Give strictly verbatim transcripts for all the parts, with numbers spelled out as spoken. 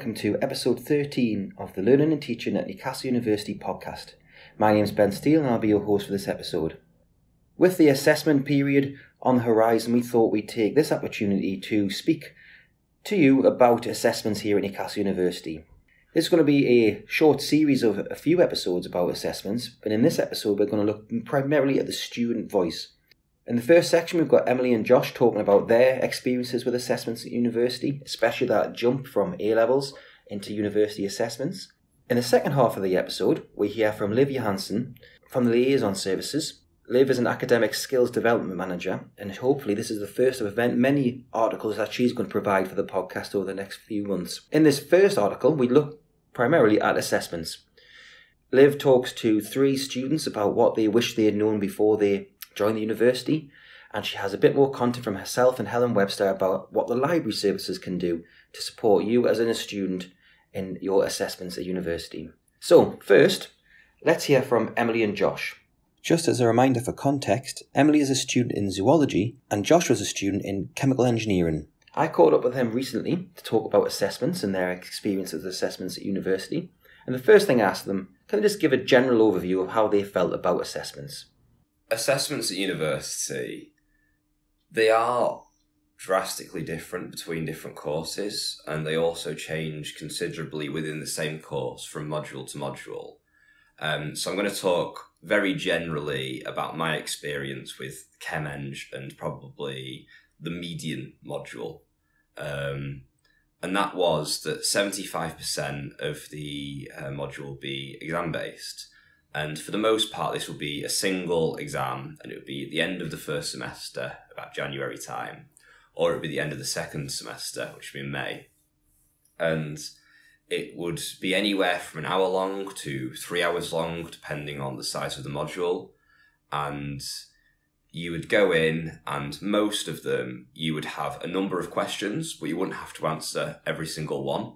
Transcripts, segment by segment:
welcome to episode thirteen of the Learning and Teaching at Newcastle University podcast. My name is Ben Steele and I'll be your host for this episode. With the assessment period on the horizon, we thought we'd take this opportunity to speak to you about assessments here at Newcastle University. This is going to be a short series of a few episodes about assessments, but in this episode we're going to look primarily at the student voice. In the first section, we've got Emily and Josh talking about their experiences with assessments at university, especially that jump from A-levels into university assessments. In the second half of the episode, we hear from Liv Jonassen from the Liaison Services. Liv is an academic skills development manager, and hopefully this is the first of many articles that she's going to provide for the podcast over the next few months. In this first article, we look primarily at assessments. Liv talks to three students about what they wish they had known before they join the university, and she has a bit more content from herself and Helen Webster about what the library services can do to support you as a student in your assessments at university. So first, let's hear from Emily and Josh. Just as a reminder for context, Emily is a student in zoology and Josh was a student in chemical engineering. I caught up with them recently to talk about assessments and their experience of assessments at university, and the first thing I asked them, can they just give a general overview of how they felt about assessments? Assessments at university, they are drastically different between different courses, and they also change considerably within the same course from module to module. Um, so I'm going to talk very generally about my experience with Chem-Eng and probably the median module. Um, and that was that seventy-five percent of the uh, module will be exam-based. And for the most part, this will be a single exam, and it would be at the end of the first semester, about January time, or it would be the end of the second semester, which would be in May. And it would be anywhere from an hour long to three hours long, depending on the size of the module. And you would go in, and most of them, you would have a number of questions, but you wouldn't have to answer every single one.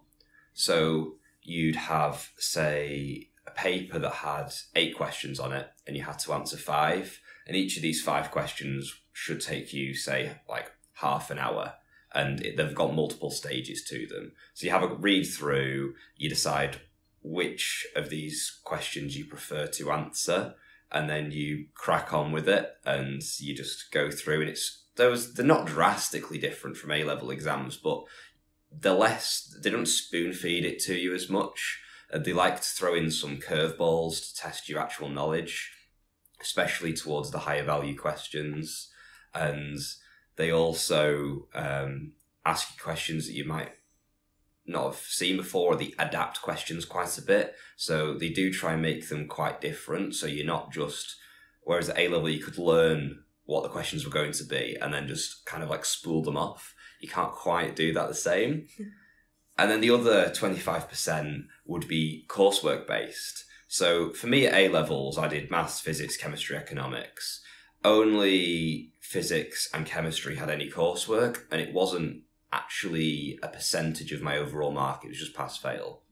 So you'd have, say, a paper that had eight questions on it and you had to answer five, and each of these five questions should take you, say, like half an hour, and it, they've got multiple stages to them. So you have a read through, you decide which of these questions you prefer to answer, and then you crack on with it and you just go through, and it's those they're not drastically different from A-level exams, but they're less, they don't spoon feed it to you as much. They like to throw in some curveballs to test your actual knowledge, especially towards the higher value questions. And they also um, ask you questions that you might not have seen before, or they adapt questions quite a bit. So they do try and make them quite different. So you're not just, whereas at A-level you could learn what the questions were going to be and then just kind of like spool them off. You can't quite do that the same. And then the other twenty-five percent would be coursework based. So for me at A-levels, I did maths, physics, chemistry, economics. Only physics and chemistry had any coursework, and it wasn't actually a percentage of my overall mark, it was just pass fail.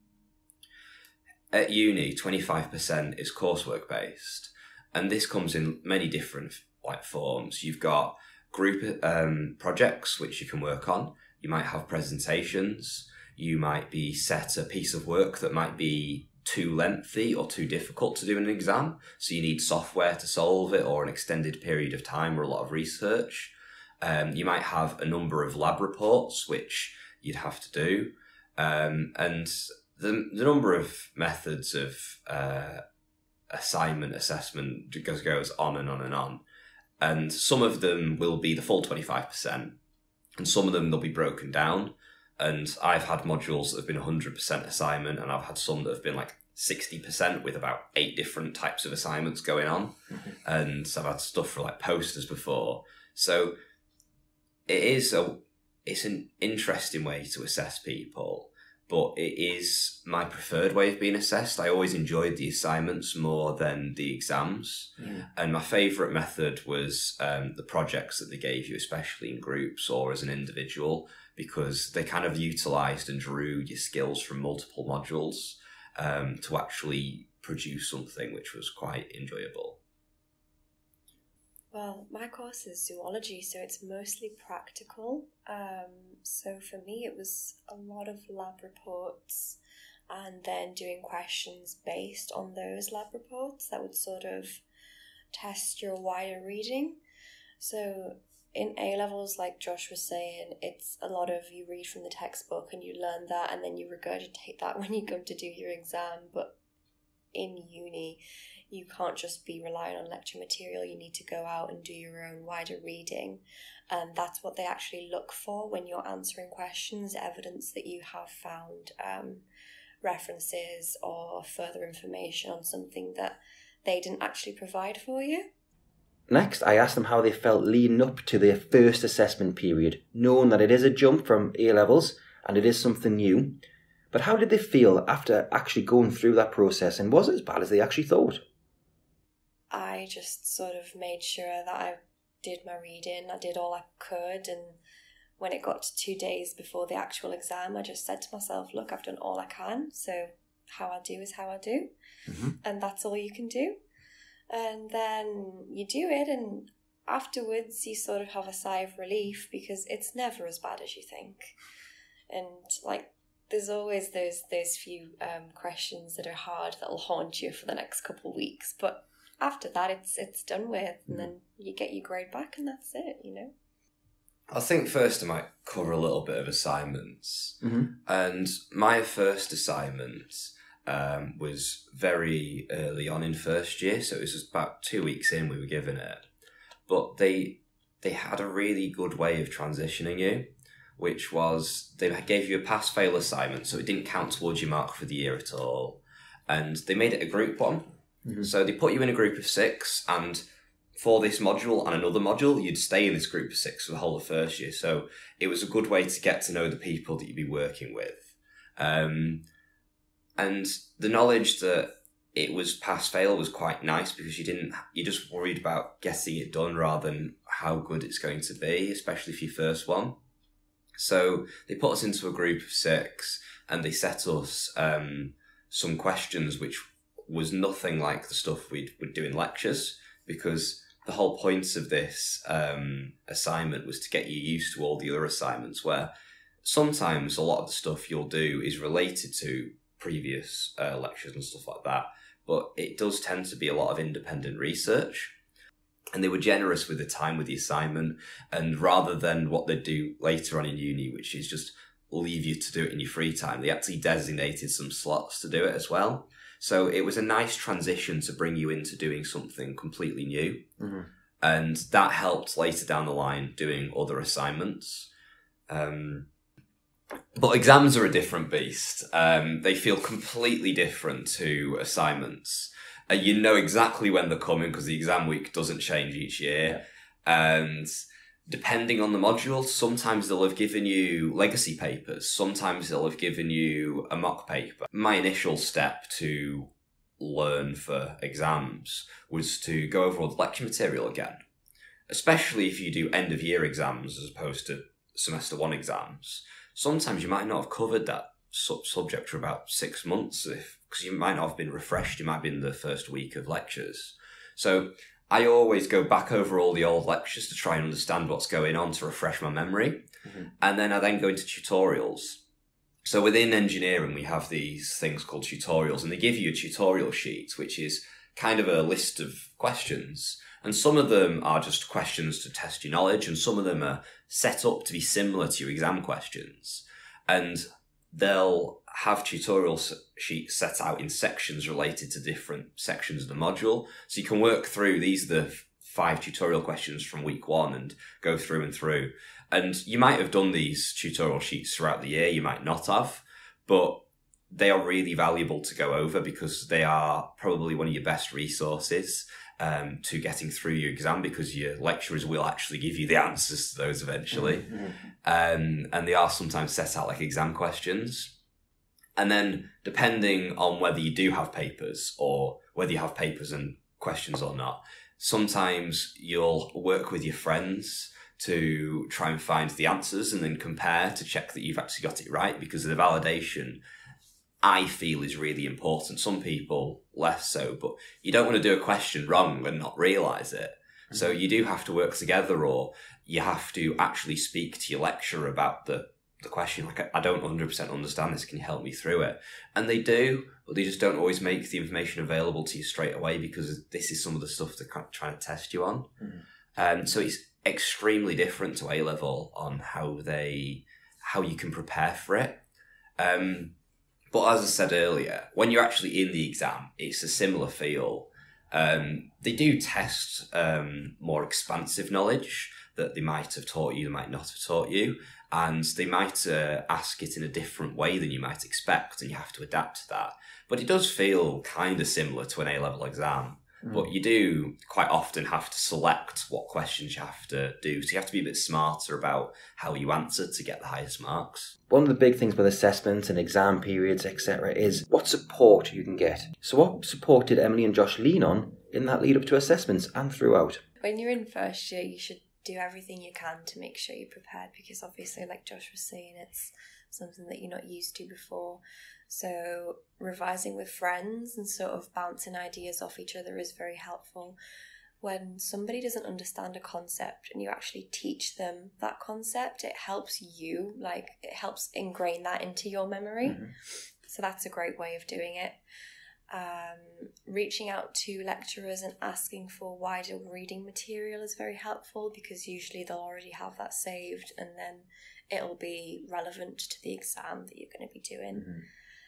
At uni, twenty-five percent is coursework based, and this comes in many different like forms. You've got group um, projects which you can work on. You might have presentations. You might be set a piece of work that might be too lengthy or too difficult to do in an exam, so you need software to solve it, or an extended period of time or a lot of research. Um, you might have a number of lab reports which you'd have to do, um, and the, the number of methods of uh, assignment assessment goes, goes on and on and on. And some of them will be the full twenty-five percent, and some of them they'll be broken down. And I've had modules that have been one hundred percent assignment, and I've had some that have been like sixty percent with about eight different types of assignments going on. Mm-hmm. And I've had stuff for like posters before. So it is a, it's an interesting way to assess people, but it is my preferred way of being assessed. I always enjoyed the assignments more than the exams. Yeah. And my favourite method was um, the projects that they gave you, especially in groups or as an individual, because they kind of utilised and drew your skills from multiple modules um, to actually produce something which was quite enjoyable. Well, my course is zoology, so it's mostly practical. Um, so for me, it was a lot of lab reports and then doing questions based on those lab reports that would sort of test your wider reading. So in A-levels, like Josh was saying, it's a lot of you read from the textbook and you learn that and then you regurgitate that when you come to do your exam. But in uni, you can't just be relying on lecture material. You need to go out and do your own wider reading. And that's what they actually look for when you're answering questions, evidence that you have found um, references or further information on something that they didn't actually provide for you. Next, I asked them how they felt leading up to their first assessment period, knowing that it is a jump from A-levels and it is something new. But how did they feel after actually going through that process, and was it as bad as they actually thought? I just sort of made sure that I did my reading, I did all I could, and when it got to two days before the actual exam, I just said to myself, look, I've done all I can, so how I do is how I do, mm-hmm. and that's all you can do. And then you do it, and afterwards you sort of have a sigh of relief because it's never as bad as you think. And like, there's always those those few um, questions that are hard that'll haunt you for the next couple of weeks, but after that it's it's done with, and mm. then you get your grade back, and that's it, you know. I think first I might cover a little bit of assignments, mm-hmm. and my first assignment Um, was very early on in first year, so it was just about two weeks in we were given it. But they they had a really good way of transitioning you, which was they gave you a pass-fail assignment, so it didn't count towards your mark for the year at all. And they made it a group one. Mm-hmm. So they put you in a group of six, and for this module and another module, you'd stay in this group of six for the whole of first year. So it was a good way to get to know the people that you'd be working with. Um... And the knowledge that it was pass-fail was quite nice because you didn't, you just worried about getting it done rather than how good it's going to be, especially for your first one. So they put us into a group of six and they set us um, some questions which was nothing like the stuff we'd, we'd do in lectures, because the whole point of this um, assignment was to get you used to all the other assignments, where sometimes a lot of the stuff you'll do is related to previous uh, lectures and stuff like that, but it does tend to be a lot of independent research, and they were generous with the time with the assignment, and rather than what they do later on in uni, which is just leave you to do it in your free time, they actually designated some slots to do it as well. So it was a nice transition to bring you into doing something completely new, mm-hmm. and that helped later down the line doing other assignments. Um, But exams are a different beast. Um, they feel completely different to assignments. Uh, you know exactly when they're coming because the exam week doesn't change each year. Yeah. And depending on the module, sometimes they'll have given you legacy papers. Sometimes they'll have given you a mock paper. My initial step to learn for exams was to go over all the lecture material again, especially if you do end of year exams as opposed to semester one exams. Sometimes you might not have covered that sub- subject for about six months if because you might not have been refreshed. You might be in the first week of lectures. So I always go back over all the old lectures to try and understand what's going on to refresh my memory. Mm-hmm. And then I then go into tutorials. So within engineering, we have these things called tutorials, and they give you a tutorial sheet, which is kind of a list of questions. And some of them are just questions to test your knowledge, and some of them are set up to be similar to your exam questions. And they'll have tutorial sheets set out in sections related to different sections of the module. So you can work through, these are the five tutorial questions from week one, and go through and through. And you might have done these tutorial sheets throughout the year, you might not have, but they are really valuable to go over because they are probably one of your best resources Um, to getting through your exam, because your lecturers will actually give you the answers to those eventually. Mm-hmm. Um, and they are sometimes set out like exam questions. And then depending on whether you do have papers or whether you have papers and questions or not, sometimes you'll work with your friends to try and find the answers and then compare to check that you've actually got it right, because the validation I feel is really important. Some people less so, but you don't want to do a question wrong and not realise it. So you do have to work together, or you have to actually speak to your lecturer about the, the question. Like, I don't one hundred percent understand this. Can you help me through it? And they do, but they just don't always make the information available to you straight away, because this is some of the stuff they're kind of trying to test you on. Mm. Um, so it's extremely different to A-level on how they, how you can prepare for it. Um, but as I said earlier, when you're actually in the exam, it's a similar feel. Um, they do test um, more expansive knowledge that they might have taught you, they might not have taught you, and they might uh, ask it in a different way than you might expect, and you have to adapt to that. But it does feel kind of similar to an A-level exam. Mm. But you do quite often have to select what questions you have to do. So you have to be a bit smarter about how you answer to get the highest marks. One of the big things with assessments and exam periods, et cetera, is what support you can get. So what support did Emily and Josh lean on in that lead up to assessments and throughout? When you're in first year, you should do everything you can to make sure you're prepared, because obviously, like Josh was saying, it's something that you're not used to before. So revising with friends and sort of bouncing ideas off each other is very helpful. When somebody doesn't understand a concept and you actually teach them that concept, it helps you, like it helps ingrain that into your memory. Mm-hmm. So that's a great way of doing it. Um, reaching out to lecturers and asking for wider reading material is very helpful, because usually they'll already have that saved and then it'll be relevant to the exam that you're going to be doing. Mm-hmm.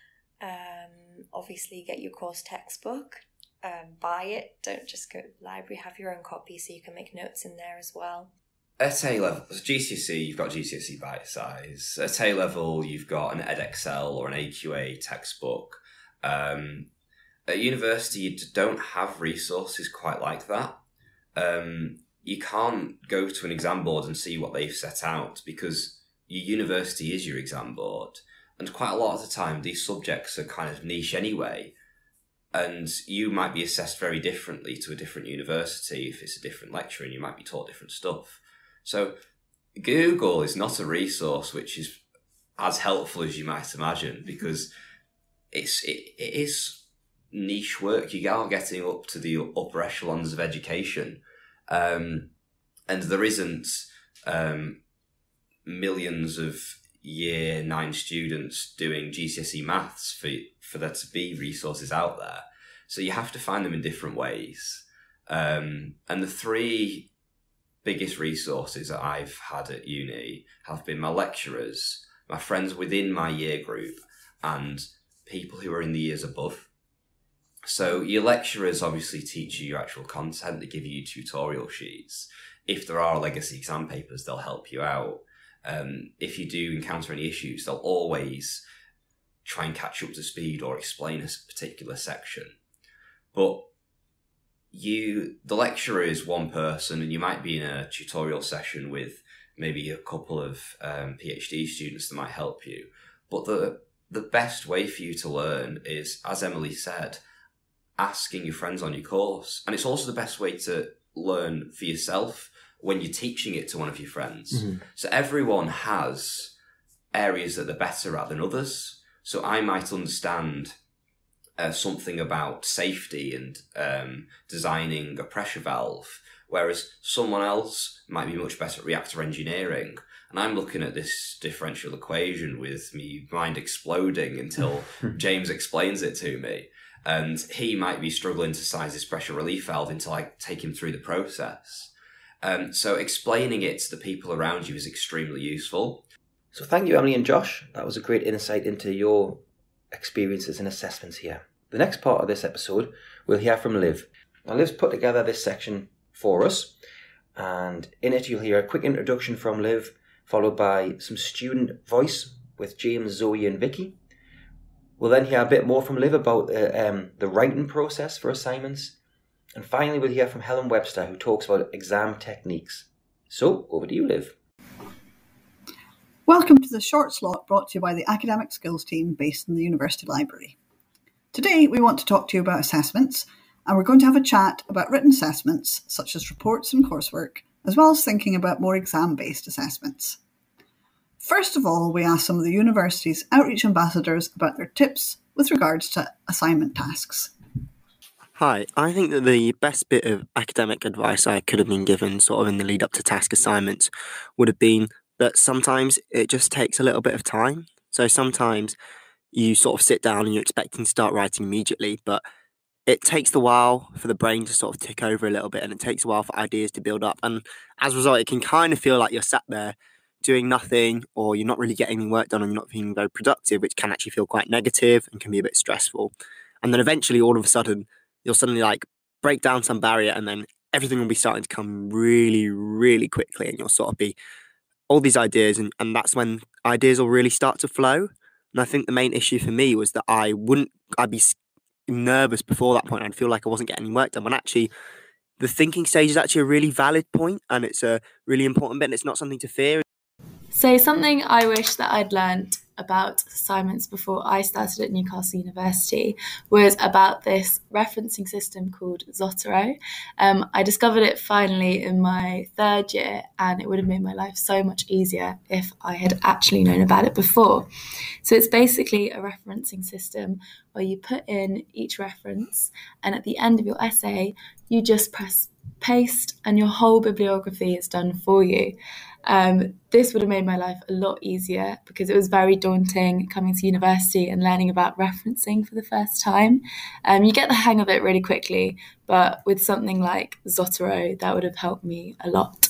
Um, obviously get your course textbook, um, buy it, don't just go to the library, have your own copy so you can make notes in there as well. At A-level, G C S E, you've got G C S E bite size. At A-level, you've got an edXL or an A Q A textbook. Um, at university, you don't have resources quite like that. Um, you can't go to an exam board and see what they've set out, because your university is your exam board. And quite a lot of the time, these subjects are kind of niche anyway. And you might be assessed very differently to a different university if it's a different lecturer, and you might be taught different stuff. So Google is not a resource which is as helpful as you might imagine, because it's it, it is niche work. You are getting up to the upper echelons of education. Um, and there isn't um, millions of year nine students doing G C S E maths for for there to be resources out there. So you have to find them in different ways. Um, and the three biggest resources that I've had at uni have been my lecturers, my friends within my year group, and people who are in the years above. So your lecturers obviously teach you your actual content. They give you tutorial sheets. If there are legacy exam papers, they'll help you out. Um, if you do encounter any issues, they'll always try and catch you up to speed or explain a particular section. But you, the lecturer is one person, and you might be in a tutorial session with maybe a couple of um, PhD students that might help you. But the the best way for you to learn is, as Emily said, asking your friends on your course. And it's also the best way to learn for yourself when you're teaching it to one of your friends. Mm-hmm. So everyone has areas that they're better at than others. So I might understand uh, something about safety and um, designing a pressure valve, whereas someone else might be much better at reactor engineering. And I'm looking at this differential equation with me mind exploding until James explains it to me. And he might be struggling to size this pressure relief valve until I take him through the process. Um, so explaining it to the people around you is extremely useful. So thank you, Emily and Josh. That was a great insight into your experiences and assessments here. The next part of this episode, we'll hear from Liv. Now, Liv's put together this section for us, and in it you'll hear a quick introduction from Liv, followed by some student voice with James, Zoe and Vicky. We'll then hear a bit more from Liv about uh, um, the writing process for assignments. And finally, we'll hear from Helen Webster, who talks about exam techniques. So, over to you, Liv. Welcome to the short slot brought to you by the Academic Skills team based in the University Library. Today, we want to talk to you about assessments, and we're going to have a chat about written assessments, such as reports and coursework, as well as thinking about more exam-based assessments. First of all, we asked some of the university's outreach ambassadors about their tips with regards to assignment tasks. Hi, I think that the best bit of academic advice I could have been given sort of in the lead up to task assignments would have been that sometimes it just takes a little bit of time. So sometimes you sort of sit down and you're expecting to start writing immediately, but it takes a while for the brain to sort of tick over a little bit, and it takes a while for ideas to build up. And as a result, it can kind of feel like you're sat there doing nothing, or you're not really getting any work done, or you're not being very productive, which can actually feel quite negative and can be a bit stressful. And then eventually, all of a sudden, you'll suddenly like break down some barrier, and then everything will be starting to come really, really quickly, and you'll sort of be all these ideas, and, and that's when ideas will really start to flow. And I think the main issue for me was that I wouldn't, I'd be nervous before that point. I'd feel like I wasn't getting any work done, when actually the thinking stage is actually a really valid point, and it's a really important bit, and it's not something to fear. So something I wish that I'd learned about assignments before I started at Newcastle University was about this referencing system called Zotero. Um, I discovered it finally in my third year, and it would have made my life so much easier if I had actually known about it before. So it's basically a referencing system where you put in each reference, and at the end of your essay, you just press paste and your whole bibliography is done for you. Um, this would have made my life a lot easier, because it was very daunting coming to university and learning about referencing for the first time. Um, you get the hang of it really quickly, but with something like Zotero, that would have helped me a lot.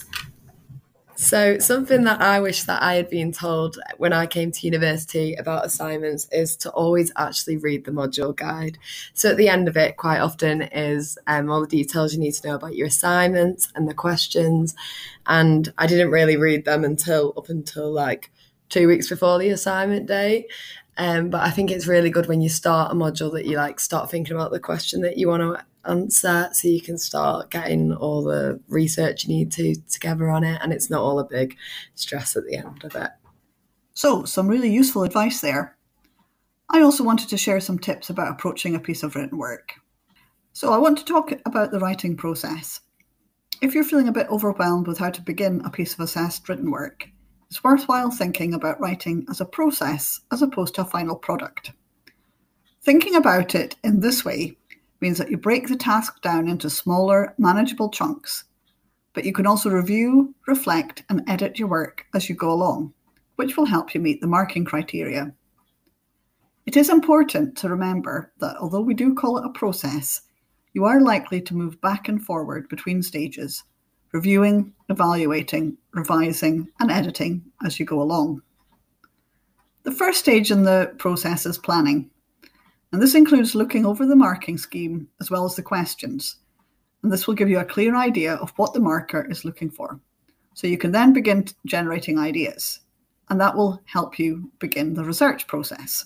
So something that I wish that I had been told when I came to university about assignments is to always actually read the module guide. So at the end of it, quite often is um, all the details you need to know about your assignments and the questions. And I didn't really read them until up until like two weeks before the assignment date. Um, but I think it's really good when you start a module that you like start thinking about the question that you want to answer, so you can start getting all the research you need to together on it, and it's not all a big stress at the end of it. So, some really useful advice there. I also wanted to share some tips about approaching a piece of written work. So I want to talk about the writing process. If you're feeling a bit overwhelmed with how to begin a piece of assessed written work, it's worthwhile thinking about writing as a process as opposed to a final product. Thinking about it in this way means that you break the task down into smaller, manageable chunks, but you can also review, reflect, and edit your work as you go along, which will help you meet the marking criteria. It is important to remember that although we do call it a process, you are likely to move back and forward between stages, reviewing, evaluating, revising, and editing as you go along. The first stage in the process is planning, and this includes looking over the marking scheme as well as the questions, and this will give you a clear idea of what the marker is looking for. So you can then begin generating ideas, and that will help you begin the research process.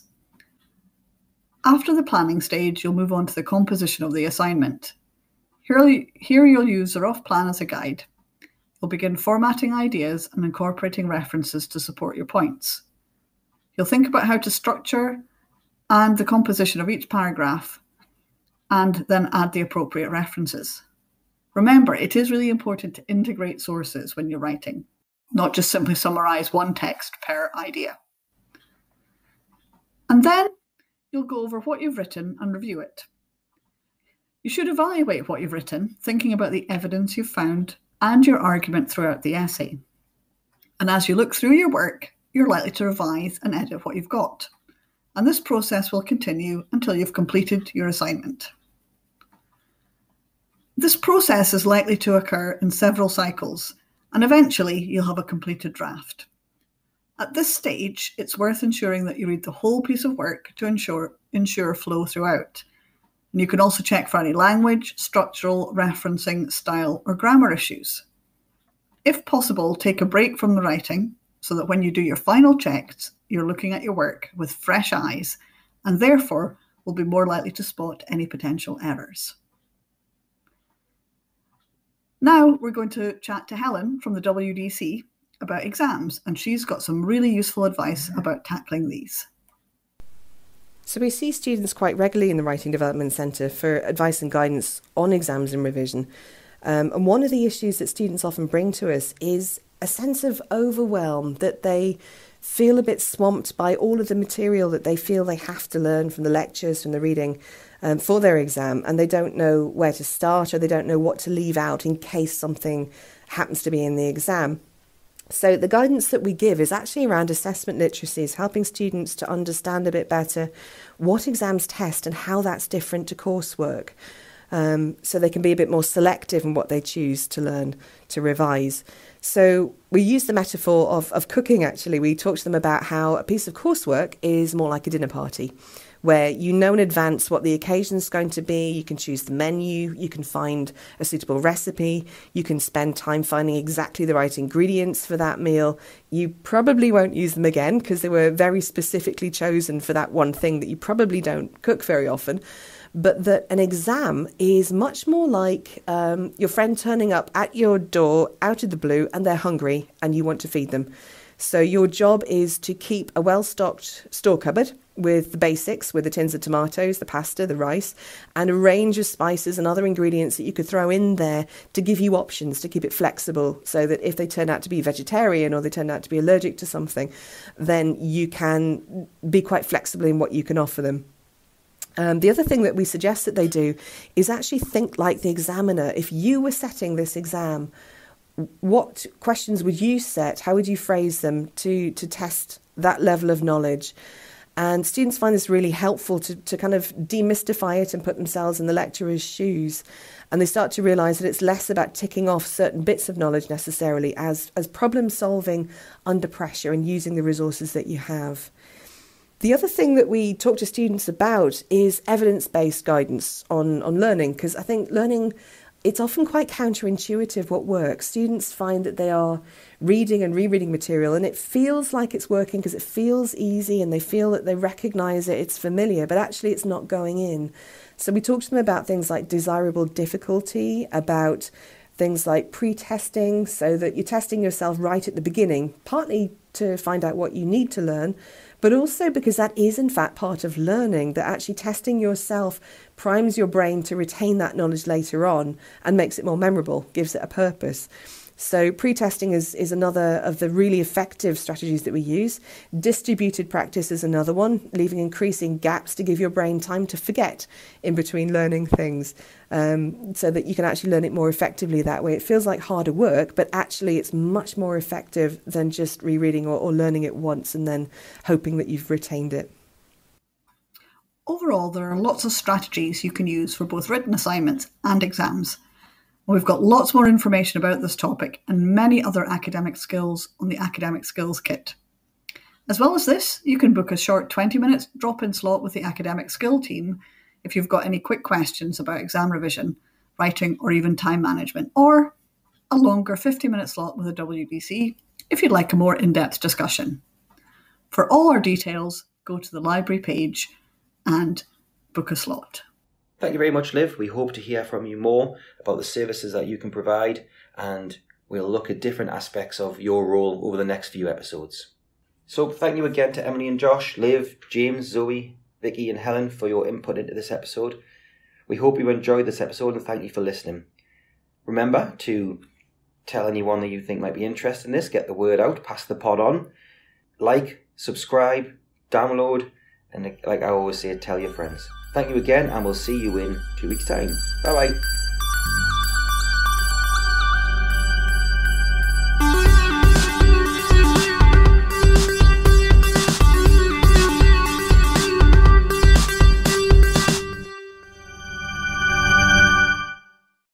After the planning stage, you'll move on to the composition of the assignment. Here, here you'll use the rough plan as a guide. You'll begin formatting ideas and incorporating references to support your points. You'll think about how to structure and the composition of each paragraph, and then add the appropriate references. Remember, it is really important to integrate sources when you're writing, not just simply summarize one text per idea. And then you'll go over what you've written and review it. You should evaluate what you've written, thinking about the evidence you've found and your argument throughout the essay. And as you look through your work, you're likely to revise and edit what you've got. And this process will continue until you've completed your assignment. This process is likely to occur in several cycles, and eventually you'll have a completed draft. At this stage, it's worth ensuring that you read the whole piece of work to ensure, ensure flow throughout. And you can also check for any language, structural, referencing, style, or grammar issues. If possible, take a break from the writing so that when you do your final checks, you're looking at your work with fresh eyes, and therefore will be more likely to spot any potential errors. Now we're going to chat to Helen from the W D C about exams, and she's got some really useful advice about tackling these. So we see students quite regularly in the Writing Development Centre for advice and guidance on exams and revision. Um, and one of the issues that students often bring to us is a sense of overwhelm, that they feel a bit swamped by all of the material that they feel they have to learn from the lectures, from the reading. um, for their exam, and they don't know where to start, or they don't know what to leave out in case something happens to be in the exam. So the guidance that we give is actually around assessment literacies, helping students to understand a bit better what exams test and how that's different to coursework, um, so they can be a bit more selective in what they choose to learn, to revise. So we use the metaphor of, of cooking, actually. We talk to them about how a piece of coursework is more like a dinner party, where you know in advance what the occasion is going to be. You can choose the menu, you can find a suitable recipe, you can spend time finding exactly the right ingredients for that meal. You probably won't use them again because they were very specifically chosen for that one thing that you probably don't cook very often. But that an exam is much more like um, your friend turning up at your door out of the blue and they're hungry and you want to feed them. So your job is to keep a well-stocked store cupboard with the basics, with the tins of tomatoes, the pasta, the rice, and a range of spices and other ingredients that you could throw in there to give you options, to keep it flexible, so that if they turn out to be vegetarian or they turn out to be allergic to something, then you can be quite flexible in what you can offer them. Um, the other thing that we suggest that they do is actually think like the examiner. If you were setting this exam, what questions would you set? How would you phrase them to, to test that level of knowledge? And students find this really helpful to, to kind of demystify it and put themselves in the lecturer's shoes. And they start to realise that it's less about ticking off certain bits of knowledge necessarily as, as problem solving under pressure and using the resources that you have. The other thing that we talk to students about is evidence-based guidance on, on learning, because I think learning, it's often quite counterintuitive what works. Students find that they are reading and rereading material and it feels like it's working because it feels easy and they feel that they recognise it, it's familiar, but actually it's not going in. So we talk to them about things like desirable difficulty, about things like pre-testing, so that you're testing yourself right at the beginning, partly to find out what you need to learn, but also because that is in fact part of learning, that actually testing yourself primes your brain to retain that knowledge later on and makes it more memorable, gives it a purpose. So pre-testing is, is another of the really effective strategies that we use. Distributed practice is another one, leaving increasing gaps to give your brain time to forget in between learning things, um, so that you can actually learn it more effectively that way. It feels like harder work, but actually it's much more effective than just rereading or, or learning it once and then hoping that you've retained it. Overall, there are lots of strategies you can use for both written assignments and exams. We've got lots more information about this topic and many other academic skills on the Academic Skills Kit. As well as this, you can book a short twenty minute drop-in slot with the Academic Skill team if you've got any quick questions about exam revision, writing, or even time management, or a longer fifty minute slot with a W D C if you'd like a more in-depth discussion. For all our details, go to the library page and book a slot. Thank you very much, Liv. We hope to hear from you more about the services that you can provide, and we'll look at different aspects of your role over the next few episodes. So thank you again to Emily and Josh, Liv, James, Zoe, Vicky and Helen for your input into this episode. We hope you enjoyed this episode and thank you for listening. Remember to tell anyone that you think might be interested in this, get the word out, pass the pod on, like, subscribe, download, and like I always say, tell your friends. Thank you again, and we'll see you in two weeks' time. Bye-bye.